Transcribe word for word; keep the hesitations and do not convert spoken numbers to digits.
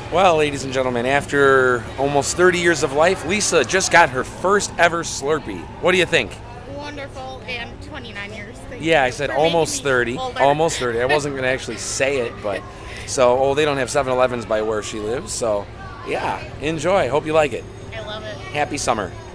Well, ladies and gentlemen, after almost thirty years of life, Lisa just got her first ever Slurpee. What do you think? Wonderful, and twenty-nine years. Thank Yeah, you I said for almost making me thirty. older. Almost thirty. I wasn't going to actually say it, but so, oh, they don't have seven elevens by where she lives, so yeah, enjoy. Hope you like it. I love it. Happy summer.